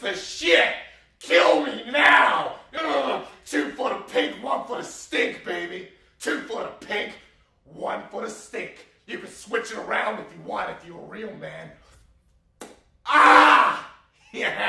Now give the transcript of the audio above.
of shit. Kill me now. Ugh. 2 for the pink, 1 for the stink, baby. 2 for the pink, 1 for the stink. You can switch it around if you want, if you're a real man. Ah! Yeah.